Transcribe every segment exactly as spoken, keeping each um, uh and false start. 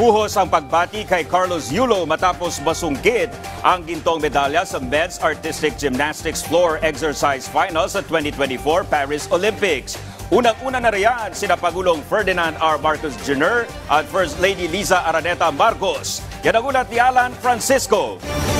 Buhos ang pagbati kay Carlos Yulo matapos masungkit ang gintong medalya sa Men's Artistic Gymnastics Floor Exercise Finals sa twenty twenty-four Paris Olympics. Unang-una na riyan sina Pangulong Ferdinand R. Marcos Junior at First Lady Liza Araneta Marcos. Yan ang ulat ni Alan Francisco.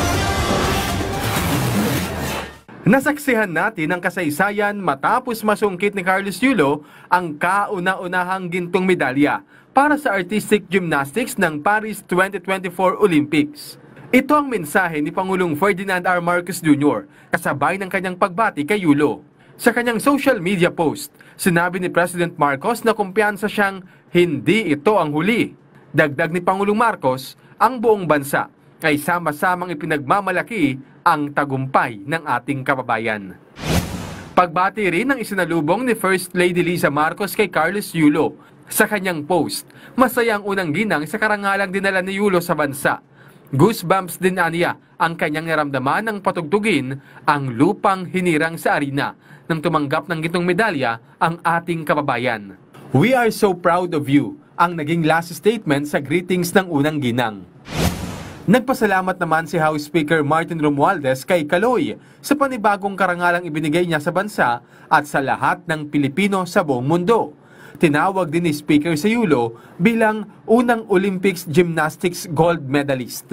Nasaksihan natin ang kasaysayan matapos masungkit ni Carlos Yulo ang kauna-unahang gintong medalya para sa Artistic Gymnastics ng Paris twenty twenty-four Olympics. Ito ang mensahe ni Pangulong Ferdinand R. Marcos Junior kasabay ng kanyang pagbati kay Yulo. Sa kanyang social media post, sinabi ni President Marcos na kumpiyansa siyang hindi ito ang huli. Dagdag ni Pangulong Marcos, ang buong bansa ay sama-samang ipinagmamalaki ang tagumpay ng ating kababayan. Pagbati rin ang isinalubong ni First Lady Liza Marcos kay Carlos Yulo. Sa kanyang post, masaya ang unang ginang sa karangalang dinala ni Yulo sa bansa. Goosebumps din aniya ang kanyang naramdaman ng patugtugin ang lupang hinirang sa arena nang tumanggap ng gintong medalya ang ating kababayan. "We are so proud of you," ang naging last statement sa greetings ng unang ginang. Nagpasalamat naman si House Speaker Martin Romualdez kay Kaloy sa panibagong karangalang ibinigay niya sa bansa at sa lahat ng Pilipino sa buong mundo. Tinawag din ni Speaker si Yulo bilang unang Olympics Gymnastics gold medalist.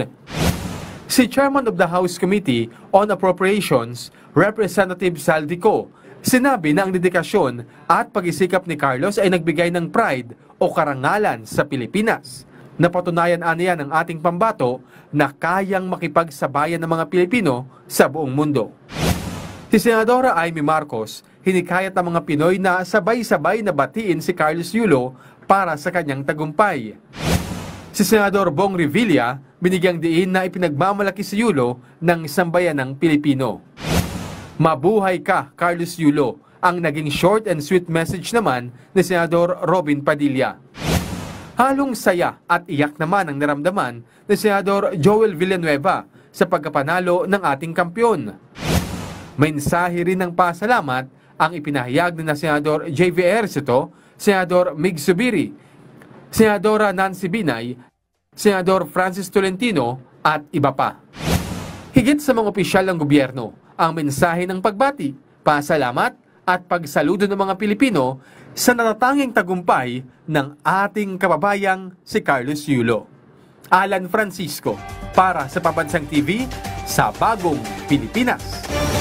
Si Chairman of the House Committee on Appropriations, Representative Saldico, sinabi na ang dedikasyon at pag-isikap ni Carlos ay nagbigay ng pride o karangalan sa Pilipinas. Napatunayan aniya ng ating pambato na kayang makipagsabayan ng mga Pilipino sa buong mundo. Si Senadora Amy Marcos, hinikayat ang mga Pinoy na sabay-sabay na batiin si Carlos Yulo para sa kanyang tagumpay. Si Senador Bong Revilla, binigyang diin na ipinagmamalaki si Yulo ng sambayanang Pilipino. "Mabuhay ka, Carlos Yulo," ang naging short and sweet message naman ni Senador Robin Padilla. Halong saya at iyak naman ang naramdaman ni Senador Joel Villanueva sa pagkapanalo ng ating kampyon. Mensahe rin ng pasalamat ang ipinahayag ni na Senador J V Ejercito, Senador Mig Zubiri, Senadora Nancy Binay, Senador Francis Tolentino at iba pa. Higit sa mga opisyal ng gobyerno, ang mensahe ng pagbati, pasalamat at pagsaludo ng mga Pilipino sa natatanging tagumpay ng ating kababayang si Carlos Yulo. Alan Francisco, para sa Pambansang T V sa Bagong Pilipinas.